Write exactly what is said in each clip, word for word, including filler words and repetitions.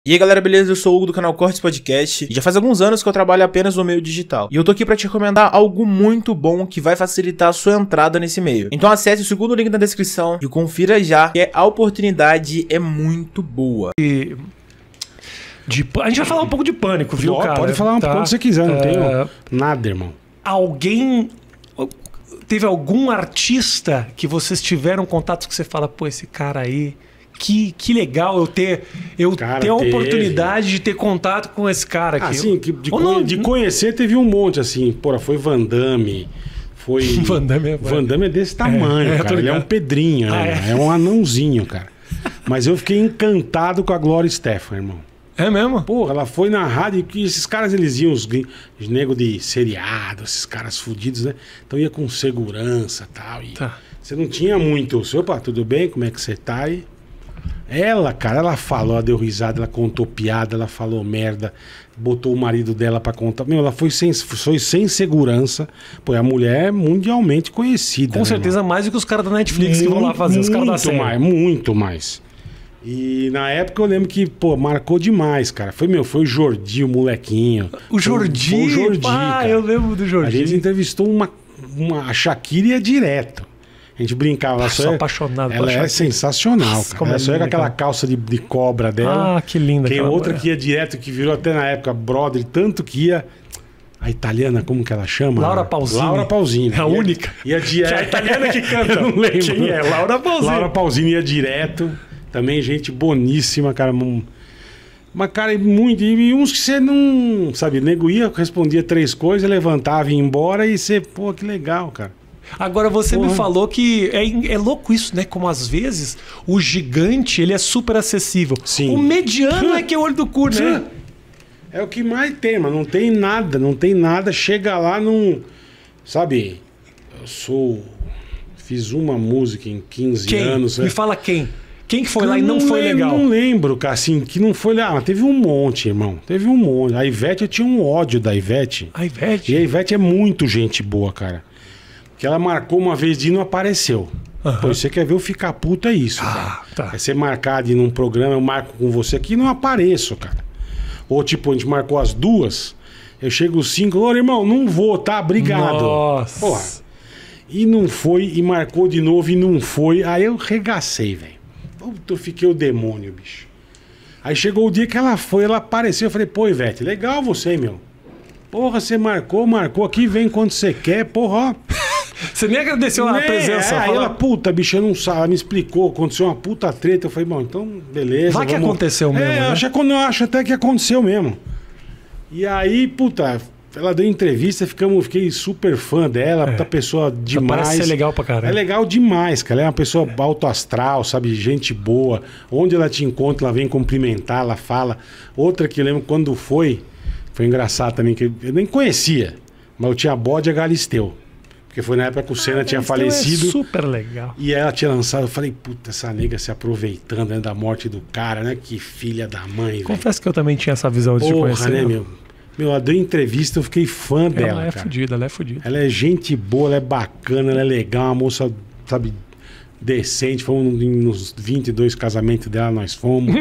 E aí galera, beleza? Eu sou o Hugo do canal Cortes Podcast e já faz alguns anos que eu trabalho apenas no meio digital. E eu tô aqui pra te recomendar algo muito bom que vai facilitar a sua entrada nesse meio. Então acesse o segundo link na descrição e confira já, que a oportunidade é muito boa. E... De... A gente vai falar um pouco de pânico, viu, cara? Pode falar um tá? quando você quiser, não uh... tenho nada, irmão. Alguém... Teve algum artista que vocês tiveram contato que você fala, pô, esse cara aí... Que, que legal eu ter, eu cara, ter a teve. oportunidade de ter contato com esse cara aqui. Ah, sim, de, de, não, de conhecer teve um monte, assim. Porra, foi Van Damme, foi... Van Damme é, Van Damme é desse tamanho, é, é, cara. Ele é um pedrinho, ah, né? é. é um anãozinho, cara. Mas eu fiquei encantado com a Gloria Estefan, irmão. É mesmo? Porra, ela foi na rádio e esses caras, eles iam, os, os negros de seriado, esses caras fudidos, né? Então ia com segurança e tal. E tá. Você não tinha muito. Opa, tudo bem? Como é que você tá? E... Ela, cara, ela falou, ela deu risada, ela contou piada, ela falou merda, botou o marido dela pra contar. Meu, ela foi sem, foi sem segurança. Pô, a mulher é mundialmente conhecida. Com né, certeza irmão? mais do que os caras da Netflix muito, que vão lá fazer, os caras da série. Muito mais, muito mais. E na época eu lembro que, pô, marcou demais, cara. Foi, meu, foi o Jordi, o molequinho. O Jordi? Foi o Jordi, ah, cara. eu lembro do Jordi. A gente entrevistou uma, uma a Shakira ia direto. A gente brincava. Ela ah, só sou é, apaixonado ela é sensacional, Nossa, cara. Ela só é com aquela calça de, de cobra dela. Ah, que linda. Tem outra mulher. que ia direto, que virou até na época brother, tanto que ia... A italiana, como que ela chama? Laura Pausini. Laura Pausini. É a ia, única. Ia direto. Que é a italiana que canta. Eu não lembro. Quem é? Laura Pausini. Laura Pausini ia direto. Também gente boníssima, cara. Mas, cara, muito. E uns que você não... Sabe, nego ia, respondia três coisas, levantava e ia embora e você... Pô, que legal, cara. Agora, você Porra. me falou que é, é louco isso, né? Como às vezes o gigante, ele é super acessível. Sim. O mediano é que é o olho do cu, né? É o que mais tem, mas não tem nada, não tem nada. Chega lá, não... Sabe, eu sou... Fiz uma música em quinze Quem? anos. Me é... fala quem. Quem que foi eu lá e não, não foi lembro, legal? Não lembro, cara, assim, que não foi legal. Ah, teve um monte, irmão. Teve um monte. A Ivete, eu tinha um ódio da Ivete. A Ivete? E a Ivete é muito gente boa, cara. Que ela marcou uma vez de ir e não apareceu. Uhum. Pô, você quer ver eu ficar puto, é isso, ah, cara. Tá. É ser marcado em um programa, eu marco com você aqui e não apareço, cara. Ou tipo, a gente marcou as duas, eu chego os cinco, ô irmão, não vou, tá? Obrigado. Nossa. Porra. E não foi, e marcou de novo e não foi. Aí eu regacei, velho. Puta, eu fiquei o demônio, bicho. Aí chegou o dia que ela foi, ela apareceu, eu falei, pô, Ivete, legal você, meu. Porra, você marcou, marcou aqui, vem quando você quer, porra, ó. Você nem agradeceu a né? presença. É, aí fala... ela, puta, bicho, eu não sabe, ela me explicou, aconteceu uma puta treta. Eu falei, bom, então, beleza. Vai que vamos... aconteceu mesmo, É, né? eu, acho, eu acho até que aconteceu mesmo. E aí, puta, ela deu entrevista, ficamos, fiquei super fã dela, É. puta pessoa demais. Parece ser legal pra caramba. É legal demais, cara. Ela é uma pessoa alto astral, sabe? Gente boa. Onde ela te encontra, ela vem cumprimentar, ela fala. Outra que eu lembro quando foi, foi engraçado também, que eu nem conhecia, mas eu tinha bode a Galisteu. Porque foi na época que o Senna ah, tinha falecido. É super legal. E ela tinha lançado. Eu falei, puta, essa nega se aproveitando, né, da morte do cara, né? Que filha da mãe, Confesso véio. que eu também tinha essa visão de te conhecer. né, meu? Meu, ela deu entrevista, eu fiquei fã dela. Ela é cara. fodida, ela é fodida. Ela é gente boa, ela é bacana, ela é legal, uma moça, sabe, decente. Fomos nos vinte e dois casamentos dela, nós fomos.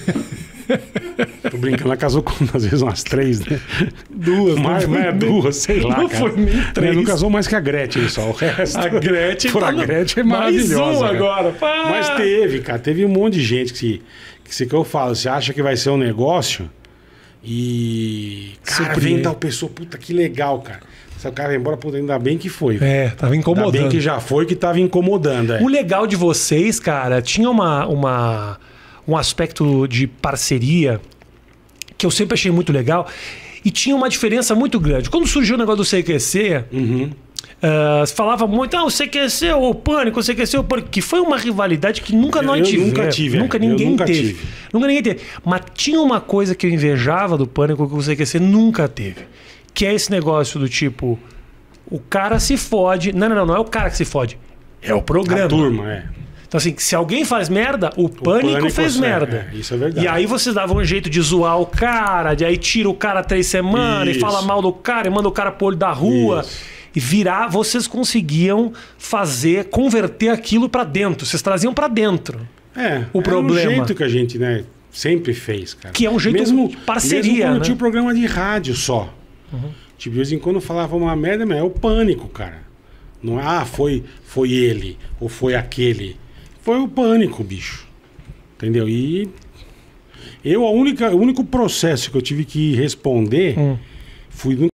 Tô brincando, ela casou com, às vezes, umas três, né? Duas, mais, não mais duas, sei lá, Não cara. foi nem três. Ela não casou mais que a Gretchen, só o resto. A Gretchen, Por tá a no... Gretchen é mais maravilhosa. um cara. agora. Pá. Mas teve, cara, teve um monte de gente que se, que se que eu falo, você acha que vai ser um negócio e cara, Surpreende. vem tal pessoa, puta que legal, cara. Se o cara vai embora, puta, ainda bem que foi. É, tava incomodando. Ainda bem que já foi, que tava incomodando. É. O legal de vocês, cara, tinha uma, uma, um aspecto de parceria que eu sempre achei muito legal e tinha uma diferença muito grande. Quando surgiu o negócio do C Q C, Uhum. uh, falava muito, ah, o C Q C, o Pânico, o C Q C, o Pânico, que foi uma rivalidade que nunca Eu- nós eu tivemos. nunca tive, Nunca é. ninguém Eu nunca teve. tive. Nunca ninguém teve. Mas tinha uma coisa que eu invejava do Pânico que o C Q C nunca teve. Que é esse negócio do tipo, o cara se fode. Não, não, não, não é o cara que se fode. É o programa. A turma, é. Então, assim, se alguém faz merda, o, Pânico, Pânico fez é, merda. é, isso é verdade. E aí vocês davam um jeito de zoar o cara, de aí tira o cara três semanas Isso. e fala mal do cara e manda o cara pro olho da rua. Isso. E virar, vocês conseguiam fazer, converter aquilo pra dentro. Vocês traziam pra dentro. É, O é problema. um jeito que a gente, né, Sempre fez, cara. Que é um jeito mesmo, de parceria, mesmo quando né? tinha um programa de rádio só. Uhum. Tipo, de vez em quando falava uma merda, mas é o pânico, cara. Não é, ah, foi, foi ele, ou foi aquele. Foi o pânico, bicho. Entendeu? E eu, a única, o único processo que eu tive que responder hum. fui no